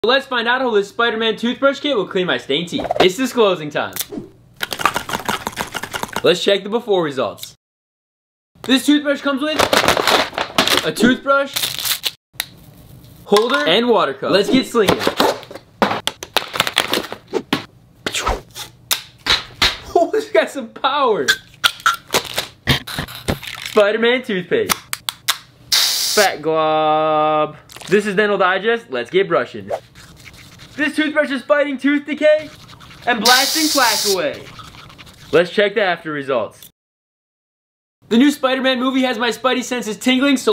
Let's find out how this Spider-Man toothbrush kit will clean my stained teeth. It's disclosing time. Let's check the before results. This toothbrush comes with a toothbrush, holder, and water cup. Let's get slinging. Oh, it's got some power. Spider-Man toothpaste. Fat glob. This is Dental Digest. Let's get brushing. This toothbrush is fighting tooth decay and blasting plaque away. Let's check the after results. The new Spider-Man movie has my spidey senses tingling, so